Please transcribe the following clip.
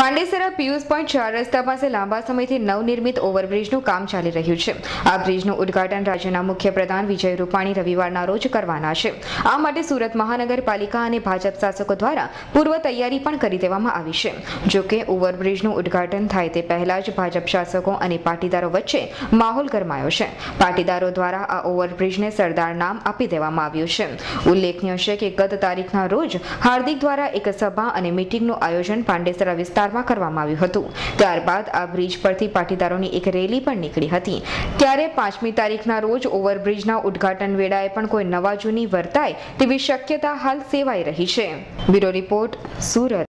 Pandesara Piyush point 4 રસ્તા પાસે લાંબા સમયથી નવનિર્મિત ઓવરબ્રિજનું કામ ચાલી રહ્યું છે। આ બ્રિજનું ઉદ્ઘાટન રાજ્યના મુખ્યપ્રધાન વિજય રૂપાણી રવિવારના રોજ કરવાના છે। આ માટે સુરત મહાનગરપાલિકા અને ભાજપ શાસકો દ્વારા પૂર્વ તૈયારી પણ કરી દેવામાં આવી છે। જો કે ઓવરબ્રિજનું ઉદ્ઘાટન થાય તે પહેલા જ ભાજપ શાસકો અને પાટીદારો વચ્ચે માહોલ ગરમાયો છે। પાટીદારો દ્વારા આ ઓવરબ્રિજને સરદાર નામ આપી દેવામાં આવ્યું છે। ઉલ્લેખનીય છે કે ગત તારીખના રોજ હાર્દિક દ્વારા એક સભા અને મીટિંગનું આયોજન પાંડેસરા વિસ્તારમાં કરવામાં આવ્યું હતું। ત્યારબાદ આ બ્રિજ પરથી પાટીદારોની એક રેલી પણ નીકળી હતી। ત્યારે 5મી તારીખના રોજ ઓવરબ્રિજના ઉદ્ઘાટન વેળાએ પણ કોઈ નવા જૂની વર્તાય તેવી શક્યતા હાલ સેવાઈ રહી છે। Bureau report, Surat.